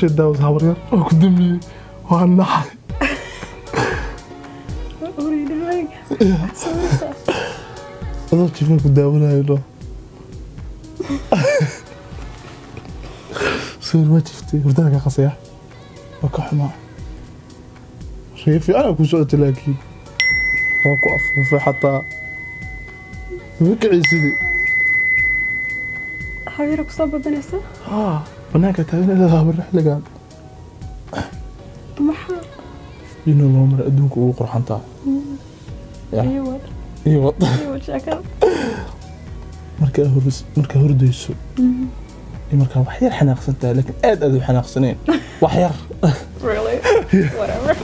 shit that was habaryar oo ku damiyay waa naxay What are you doing? adoo jiifay ku daawanayo sawir ma jiftay hurdada ka qasaya waa ka xumaa شايف أنا كل شوية تلاقي وقف في حتى وقعي سيدي حبيبك صوب بنسة؟ هناك تعبين إلى ذهب الرحلة قاعد محا ينو الله مرة أدونك وقر حنطا ايوه ايوه شكرا مركا هردو يسو مركا وحير حناق سنتا لكن أدو حناق سنين وحير really whatever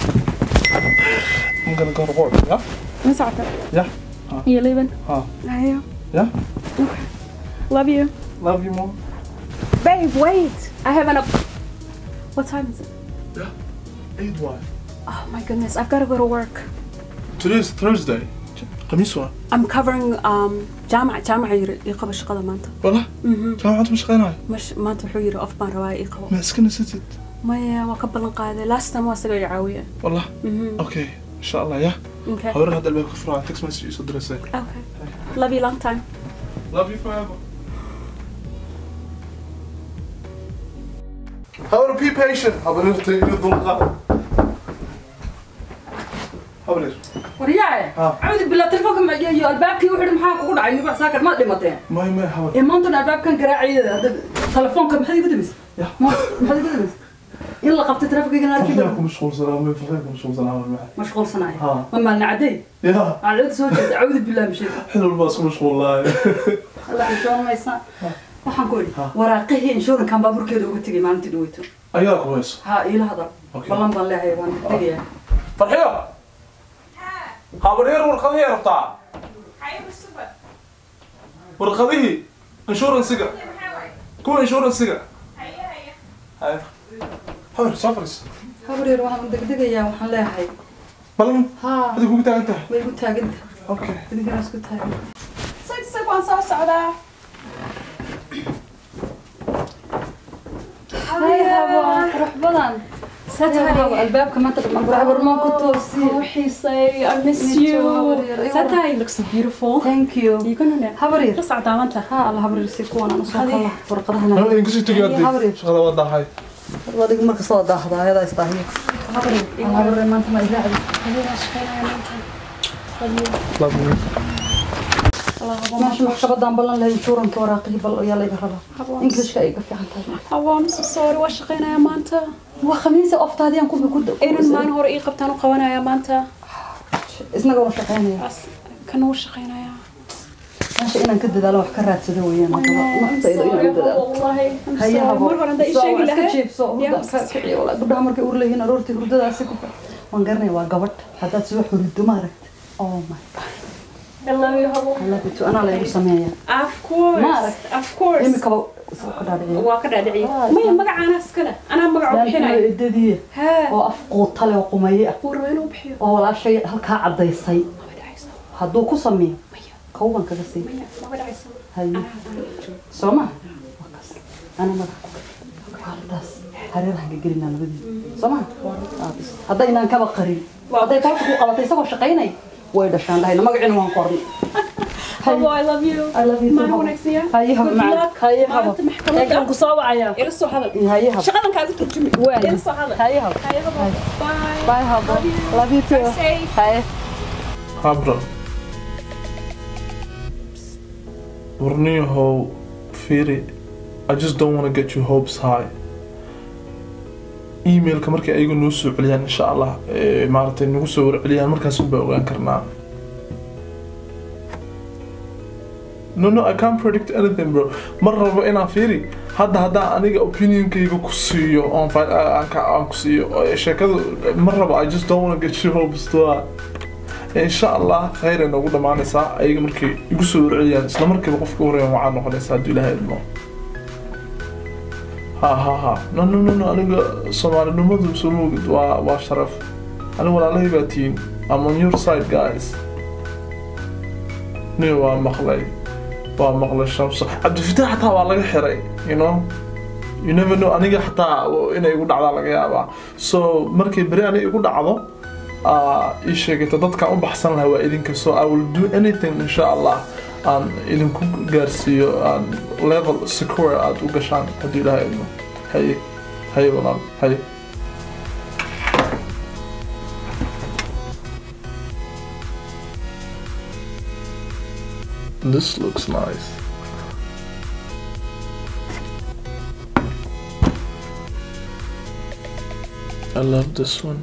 I'm gonna go to work, yeah? من ساعتك Yeah. you leaving Yeah. yeah okay love you Mom. babe wait I have what time is it Yeah. 8 why? oh my goodness I've got to go to work Today's Thursday. خميس وين؟ I'm covering جامعة يقبل شغلة مانتا والله؟ جامعة مش قناعي مش مانتا حيري أوف بان رواي يقبل ما اسكن ستت ما وقبل قاعدة لاست ما استقل يعاوية والله؟ اوكي ان شاء الله يا okay هوري هذا الباب كفر على تكست مسج يصدر رسالة okay love you long time love you forever حاول be patient حاول نرتي الضلقة حاول ورياعي عودي بالله تلفونك يا البابكي وحده maxaa kugu dhacay nibac saakar ma dhimateen ما حاول maanta albaabkan garaaciyada telefoonka maxay igu dimis maxay igu dimis in la qabtay trafikigana arkay فخيركم مشغول سلام من فخيركم مشغول سلام معي مشغول صناعي ما مالنا عدي يا عود سو jeed عود بالله مشي حلو الباص مشغول والله الله يشون ما يسا waxaan ku yiri waraaqihii insurance kan baaburkeeda ugu tagay maalintii dhaweyto ayaa kuweys ha ila hadal ballan baan leeyahay waan tagayaa farxiyo habaryar warqadihii rabtaa warqadihii insuransiga kuwa insuransiga haya habar safaris habaryar waxaan degdegayaa waxaan leeyahay ballan hadii kugu taagan tahay way igu taagan tahay okay idinkana isku taagan sag waan soo socdaa هاي روح بدن ستاي الباب كمان تبغى عبر ما كنت وحيصي I miss you ستاي looks so beautiful thank you يكون هبري بس عدامتها ها الله هبري سيكون أنا صوت الله فرقدها أنا إنك شو تجي شغلة واضحة هاي وديك مركز صوت ده هذا يستاهل هبري ما أنت ما يزعل ماشي محكمة دام بلن لا يشورن كوراقي بل يلا يبهرها إنجليش كأي كفي عن تاجنا هوام صوري وشقينا يا مانتا وخميسة أفت هذه أنكم بكود إيرن مان هور إيه قبتان وقوانا يا مانتا إسنا قوم شقينا كانوا وشقينا يا ماشي إنا نكدد على وحكرات سدويا ما والله هيا مرة عند أي شيء لها كتشيف ولا قبلها مركي أورلي هنا رورتي هردة أسيكوفا وانقرني واقبت حتى تسوي حدود ما ركت أوه ماي I love you هبو I love you too أنا لا يسميها of course of course إمي كبا واقدر أدعي ما مقع أنا سكنة أنا مقع بحنا الددية ها وأفقود طلع وقمية وروين وبحيو ولا شيء هلكا عضي الصي هدو كسمي كوان كذا سي ما بدي أعيش هاي سوما أنا ما خلاص هرير حق قلنا نبدي سوما هذا إن كبا قريب هذا يتوقف قبضي سوا شقيني ويدا شان لهنا ما قعدنا وانقرن هبو I love you I love you ما هو نكسية هاي هم معك هاي هم محكمة كصوب عيا إرسو هذا هاي هم شغلنا كذا ترجمي وين إرسو هذا هاي هم هاي هبو باي باي هم love you too هاي عبرة ورنيه فيري I just don't want to get your hopes high email كمركي أيقو نوسو عليان إن شاء الله مارتين نوسو عليان مركا سنبا وغان كرنا No, I can't predict anything bro مرة ربعنا فيري هذا أنيق opinion كيغو كسيو aan كسيو شاكدو مرة I just don't want to get your hopes too high إن شاء الله خير إنه قد معنا ساعة أيقو مركي يقصو عليان إسلا مركي بقف كوريا وعاد نقول إسا دو لها إلمو ها no أنا صومالي نموذج بسلوك وشرف أنا ولا لهي باتين I'm on your side guys نيو مخلي الشمس عبد الفتاح حتى والله حري you know you never know aniga xataa inay igu dhacdaa laga yaabaa so markii beri aniga igu dhacdo ii sheegata dadkan u baxsan lahaa waa idinka so I will do anything insha Allah aan idinku gaarsiiyo level secure aad u gashaan haddii ilaahay idmo haye walaal haye This looks nice. I love this one.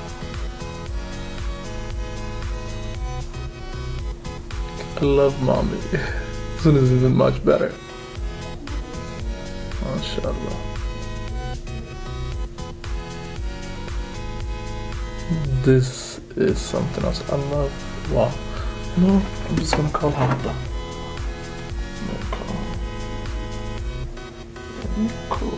I love mommy. This one is even much better. MashaAllah. This is something else. I love. Wow. No, I'm just gonna call Hamda. Cool.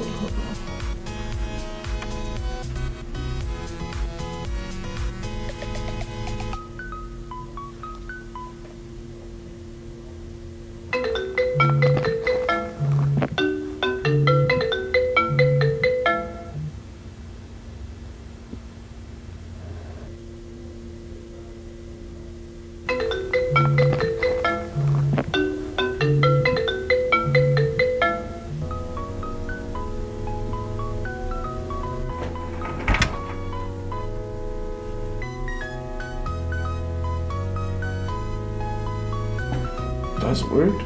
That's weird.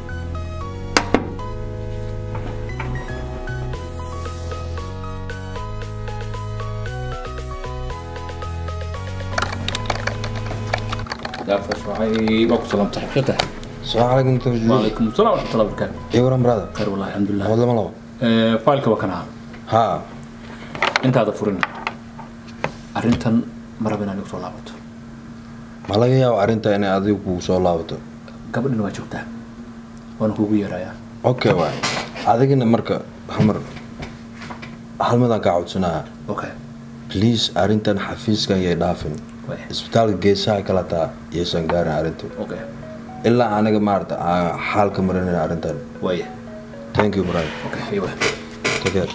لا فشوي باكو سلام تحقيقه السلام عليكم توجيه. وعليكم السلام ورحمه الله وبركاته. ايه ورا مراد خير والله الحمد لله. والله ما لو فايلك وكنها ها انت هذا فرن arrintan marabina lagu soo laabato ma laga yaabo arrinta inay adigu ku soo laabato gabadhina waa joogtaa waan kuugu yeerayaa okay waay adigina marka hamar hal mid aan ka codsanaa okay please arrintan xafiiskan yay dhaafin isbitaalka geesaha kala taa yeesan gaarin arrintu okay ilaa aniga maarta xaalka marinayna arrintan waaya thank you brother okay aywa take care.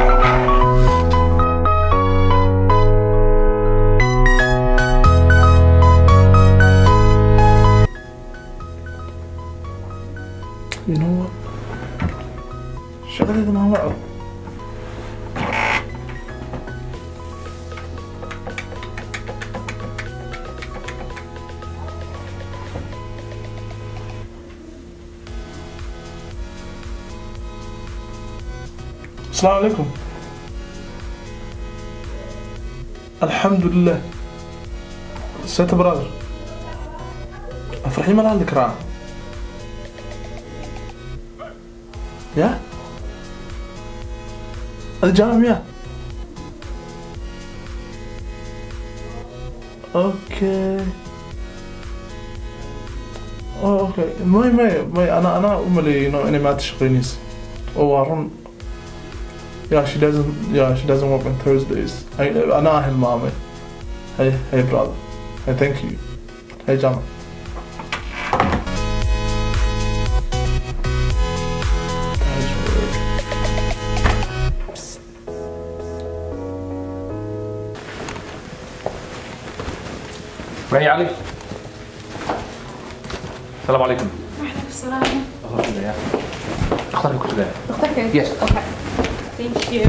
You know what? شغلة ما وعد. السلام عليكم. الحمد لله. ست برادر. افرحي مال الكرام. يا الجامعة اوكي اوكي ماي انا املي اني ما تشغلينيس وارن yeah she doesn't work on Thursdays انا اهل مامي hey brother hey thank you hey جامعة وهي علي السلام عليكم وعليكم السلام. الله يخليك اختاري كنت جاي اختك Yes. Okay. Thank you.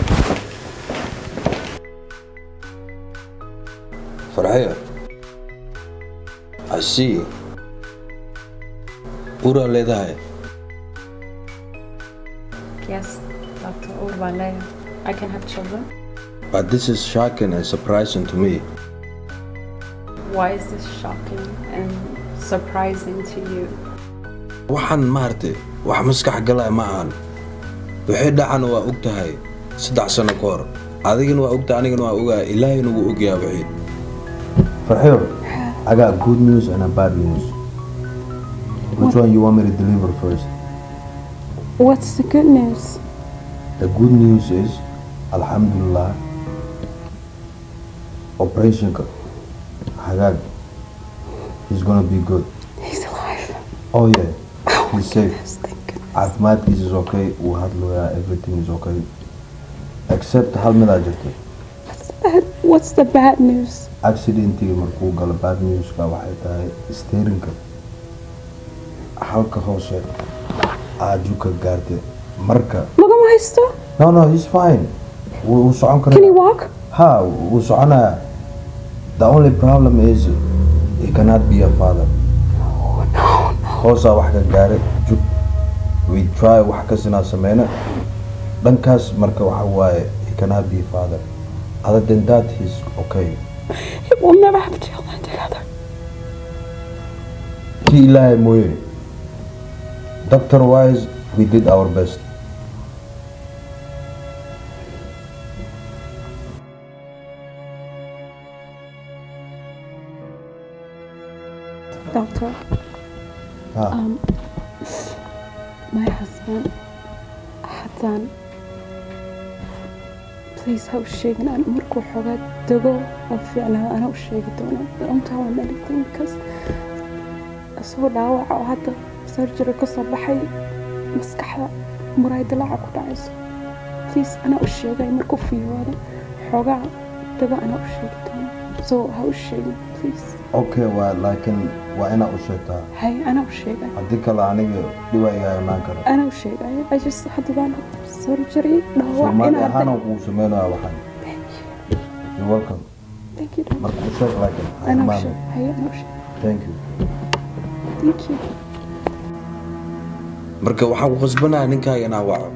فرحية I see you ورا leedahay Yes, Dr. Urbanley. I can have children. but this is shocking and surprising to me. Why is this shocking and surprising to you? waxaan maartay wax maskax galay ma ahan wixii dhacan waa og tahay 3 sano ka hor adigana waa ogtahay anigana waa ogaa ilaahayna wuu ogyahay wixii Farxiyo I got good news and a bad news. Which one you want me to deliver first? What's the good news? The good news is alhamdulillah operation Hagag he's gonna be good. He's alive. Oh yeah, he's safe. Thank goodness. caafimaadkiisa is okay uu hadlayaa everything is okay except hal mid aa jirta What's the bad news? accidentiga markuu galo bad newska waxay tahay steerinka halka hoose aaju ka gaartay marka Lagama haysto? no he's fine wuu socon Can he karaa walk? ha wuu soconaya the only problem is he cannot be a father hoosaa wax ka gaaray jug we try wax kasinaa sameyna dhankaas marka waxa waaye he cannot be a father other than that he's okay We'll never have children together. kii ilaahay mooye doctor wise we did our best Doctor, ha my husband, Hassan, please how sheegin aan markuu xogaa dago oo fiicnaa ana u sheegi doono. Don't tell him anything because asoo dhaawac oo hadda surgery ka soo baxay maskaxda muraayada laaca ku dhacayso. Please ana u sheegay markuu fiiwaado xogaa dago ana u sheegi doono. So how sheegin please. okay waa laakiin waa inaa u sheegtaa Hay ana u sheegay. haddii kale aniga dhiba igaa imaan kara أنا وشيء I just had one surgery dhaawac soomaali inaan ahaan kuu sameynaya waxaan you're welcome thank you doctor. marka u sheeg laakiin أنا maama وشيء هي أنا وشيء thank you thank you. marka waxaan ku qasbanayaa ninkaaga inaa waco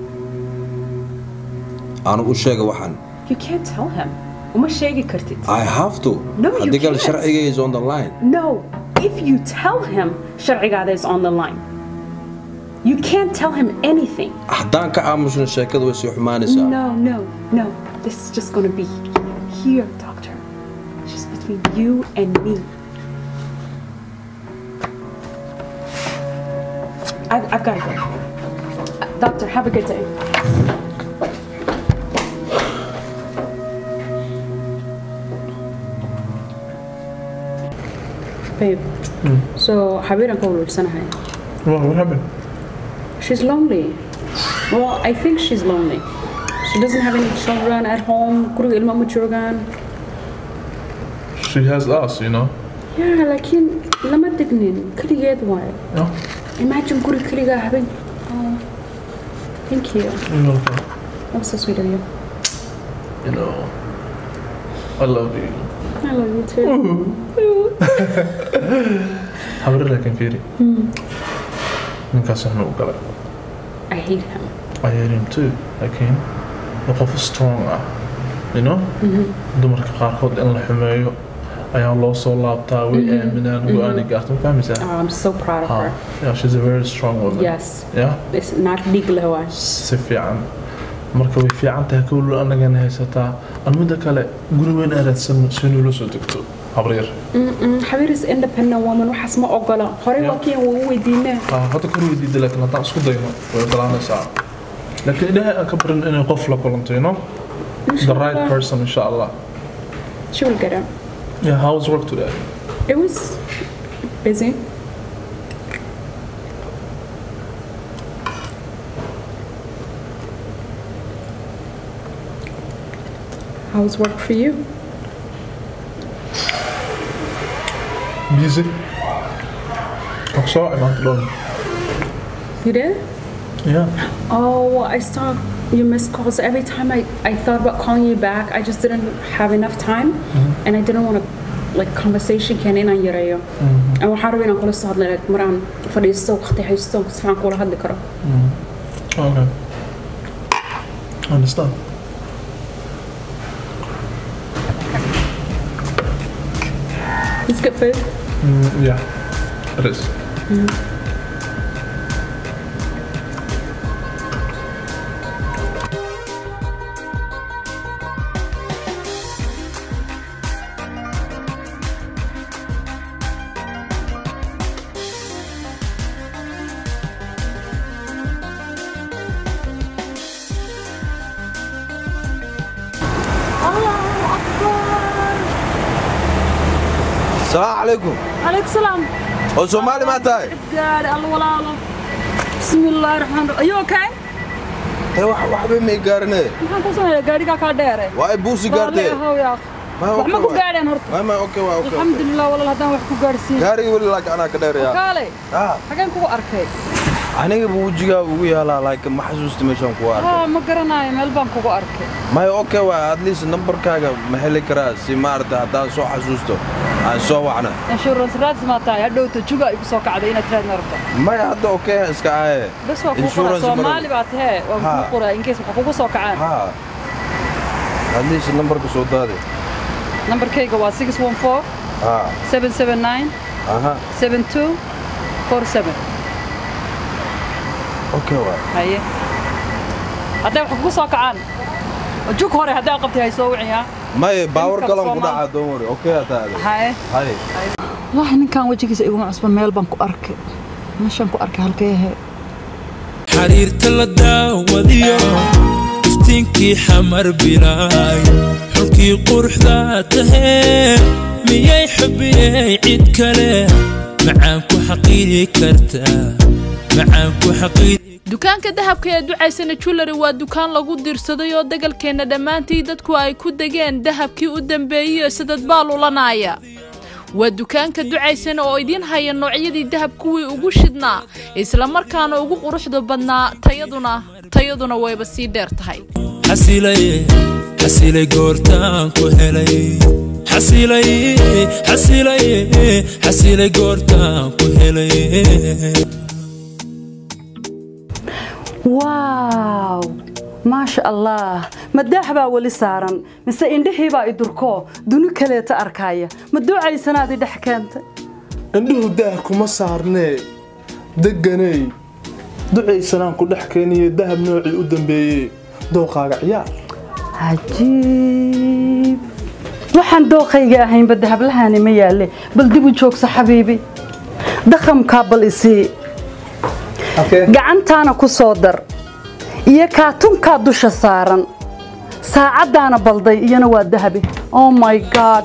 aanu u sheega waxaan You can't tell him. Uma sheegi kartid. I have to No, you haddii kale can't. sharciga is on the line No, if you tell him sharcigaada is on the line. You can't tell him anything. haddaan ka aamusna sheekada way sii xumaanaysaa No. This is just going to be here, doctor. Just between you and me. I've got to go. Doctor, have a good day. Babe, so Habira called Sanahay. What happened? She's lonely. Well, I think she's lonely. She doesn't have any children at home. Guru ilma mujogan. She has us, you know. Yeah, lakin lama dignin. Kaligeed waaye. No? Imagine guri kaliga having. Oh, thank you. You're welcome. That was so sweet of you. You know, I love you. I love you too. Habar laakiin fiiri. Ninkaas waxna u galay. I hate him. I hate him too. Laakiin waa qof strong ah. You know? Dumarka qaarkood in la xumeeyo ayaa loo soo laabtaa way aaminaan go-aani gaarto. Ma fahmaysaa? Oh, I'm so proud of her. Yeah, she's a very strong woman. Yes. Yeah? It's not legal waaye. Si fiican. Marka way fiican tahay kowlo annagana haysataa. Aan midda kale guri weyn aadsan si nula soo degto. Habreer. Habir is independent woman. Waxaas ma ogola. Horey waa kii wuu weydiinay. Hadda kor weydiida laakiin haddaan isku dayno way ogolaanaysaa. Laakiin ilaahay aan ka barin inay qof la kulanto, you know? The right person, inshallah. She will get him. Yeah, how was work today? It was busy. How was work for you? Busy. I'm sorry, man. Alone. You did? Yeah. Oh, I saw you missed calls. Every time I thought about calling you back, I just didn't have enough time. And I didn't want to, like, conversation can in on your And we're having a call to like Moran for this so I still found call had the car. Okay. I understand. It's good food. Yeah, it is. السلام عليكم عليك السلام. oo Soomaali ma tahay gaari alla walaalo. بسم الله الرحمن الرحيم أيوة كاي waxba may gaarnay maxaan ku sameeyaa gaariga ka dheere waa buusi gaartay wax ma ku gaareen horta ma okay waa okay alxamdulillah walaal hadaan wax ku gaarsiin gaariga wali laakiin ana ka dheeraya kaale xagan ku arkay aniga buujiga ugu yaalaa laakiin ma xasuusto meeshan ku arkay ma garanayo meel baan kugu arkay ma okay waa at least numberkaaga ma heli karaa si maarta hadaan soo xasuusto aan soo wacna insurance raad ma tahay hadhowta juga igu soo kacday inaad raad narto ma hadda okay iska aaye bas waa ku qoraa Soomaali baad tahay waa ku qoraa in case waxa kugu soo kacaan at least numberka soo daaday numberkayga waa 614 779 7247 okay waa haye hadda waxa kugu soo kacaan juk hore hadda qabtay hay soo wiciyaa may baawar kalan ku dhaca doon wari okay ataade haye wallahi ninkan wajigiisa igu cusban meel baan ku arkay meeshan ku arkay halkee xariirta la daawadiyo iftiinkii xamar bilaay xulkii quruxda tahay miyay xubiyay cid kale macaan ku xaqiiri kartaa macaan ku xaqiiri dukaanka dahabka ee ducaysana jewelry waa dukaan lagu dirsaday oo dagalkeena dhammaantii dadku ay ku degeen dahabkii u dambeeyay sidad baalulanaya waa dukaanka ducaysana oo idin haya noocyadii dahab kuwii ugu shidnaa isla markaana ugu quruxda badnaa tayaduna wayba sii dheer tahay xasilay goortaan ku helay xasilay goortaan ku helay واو ما شاء الله مداحبا ولي سارن mise indhihii baa idurko dunu kale ta arkaya maduucay sanaadi dhaxkeenta indhuhu daah kuma saarnee deganay ducaysanaan ku dhaxkeeniyo dahab noocii u dambeeyay dooqaaga ciyaar ajiib waxaan dooqayga ahayn badahab lahaani ma yaale bal dib u joogsa xabiibi dhaqamka bal isii gacantaana ku soo dar iyo kaatunka dusha saaran saacadaana balday iyana waa dahabi oh my god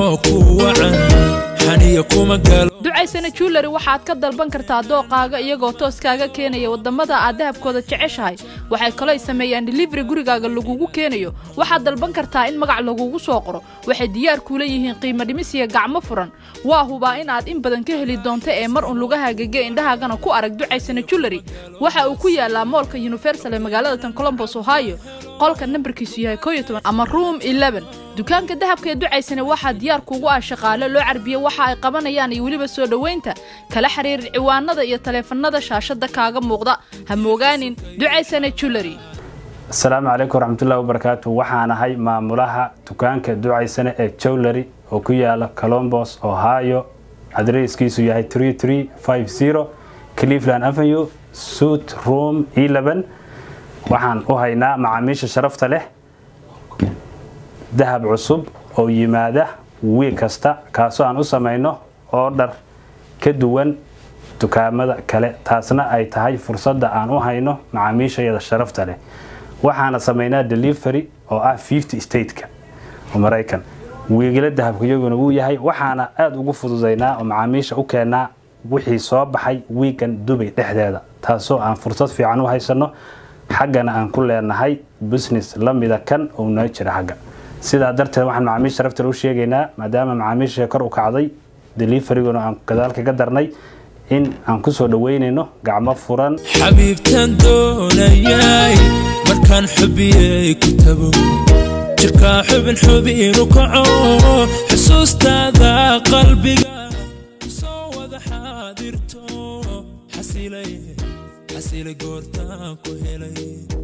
ducaysana jewelry waxaad ka dalban kartaa dooqaaga iyagoo tooskaaga keenaya wadamada aad dahabkooda jeceshahay waxay kale sameeyaan delivery gurigaaga lagugu keenayo waxaad dalban kartaa in magac lagugu soo qoro waxay diyaar ku leeyihiin qiimo dhimis iyo gacmo furan waa hubaa in aad in badan ka heli doonto ee mar un lugahaaga indhahaagana ku arag ducaysana jewelry waxa uu ku yaalaa moolka Universal ee magaalada Columbus Ohio qolka nambarkiisu yahay 12 ama room 11 dukaanka dahabka ee ducaysana waxa diyaar kuugu ah shaqaale loo carbiyo waxa ay qabanayaan iyo waliba soo dhaweynta kala xiriir ciwaanada iyo taleefanada shaashada kaaga muuqda ha moogaanin ducaysana jewelry Assalamu alaykum warahmatullahi wabarakatuh waxaan ahay maamulaha dukaanka ducaysana ee jewelry oo ku yaala Columbus Ohio adresskiisu yahay 3350 Cleveland Avenue Suite Room 11 waxaan u haynaa macaamiisha sharafta leh dahab cusub oo yimaada wiil kasta kaasoo aan u sameeyno order ka duwan dukaamada kale taasna ay tahay fursadda aan u hayno macaamiishayada sharafta leh waxaana sameeynaa delivery oo ah 50 state-ka oo Mareykan wiigala dahabka iyaguna uu yahay waxaana aad ugu fududeynaa oo macaamiisha u keenaa wixii soo baxay weekend Dubai dhexdeeda taasoo aan fursad fiican u haysano xaggana aan ku leenahay business lamida kan oo noo jira xagga sida darteed waxaan macaamiisha sharafta u sheegaynaa maadaama macaamiisha kor u kacday delivery-guna aan gadaalka ka darnay in aan ku soo dhaweynayno gacmo furan xabiibtan doonayay markaan xubiyay ku tago jirka xubin u kaco xusuustaada qalbiga soo wada xaadirto xasilay goortaan ku helay